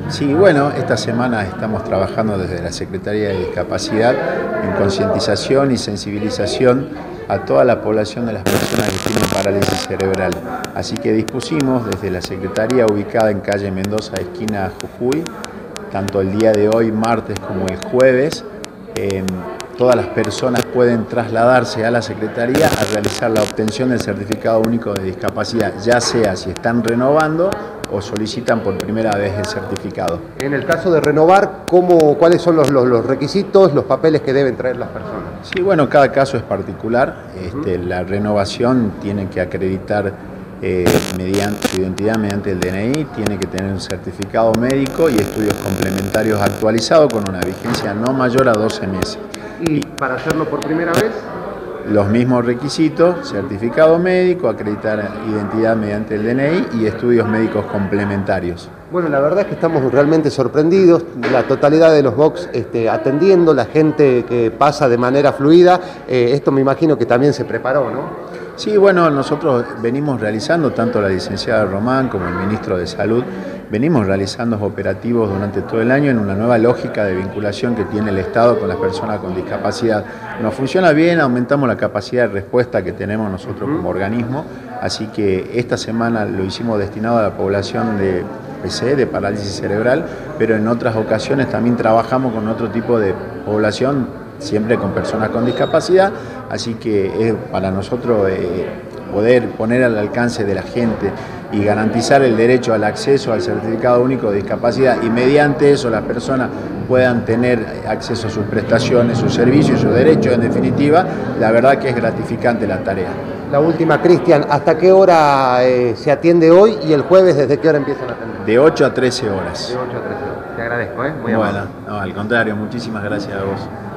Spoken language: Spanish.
Sí, bueno, esta semana estamos trabajando desde la Secretaría de Discapacidad en concientización y sensibilización a toda la población de las personas que tienen parálisis cerebral. Así que dispusimos desde la Secretaría ubicada en calle Mendoza, esquina Jujuy, tanto el día de hoy, martes, como el jueves, todas las personas pueden trasladarse a la Secretaría a realizar la obtención del certificado único de discapacidad, ya sea si están renovando o solicitan por primera vez el certificado. En el caso de renovar, ¿cuáles son los requisitos, los papeles que deben traer las personas? Sí, bueno, cada caso es particular. La renovación tiene que acreditar mediante su identidad mediante el DNI, tiene que tener un certificado médico y estudios complementarios actualizados con una vigencia no mayor a 12 meses. ¿Y para hacerlo por primera vez? Los mismos requisitos: certificado médico, acreditar identidad mediante el DNI y estudios médicos complementarios. Bueno, la verdad es que estamos realmente sorprendidos, la totalidad de los box atendiendo, la gente que pasa de manera fluida. Esto me imagino que también se preparó, ¿no? Sí, bueno, nosotros venimos realizando, tanto la licenciada Román como el ministro de Salud, venimos realizando operativos durante todo el año en una nueva lógica de vinculación que tiene el Estado con las personas con discapacidad. Nos funciona bien, aumentamos la capacidad de respuesta que tenemos nosotros como organismo, así que esta semana lo hicimos destinado a la población de PCE, de parálisis cerebral, pero en otras ocasiones también trabajamos con otro tipo de población, siempre con personas con discapacidad, así que es para nosotros poder poner al alcance de la gente y garantizar el derecho al acceso al certificado único de discapacidad, y mediante eso las personas puedan tener acceso a sus prestaciones, sus servicios, sus derechos. En definitiva, la verdad que es gratificante la tarea. La última, Cristian, ¿hasta qué hora se atiende hoy y el jueves desde qué hora empiezan a atender? De 8 a 13 horas. De 8 a 13 horas. Te agradezco, muy Bueno, amable. no, al contrario, muchísimas gracias a vos.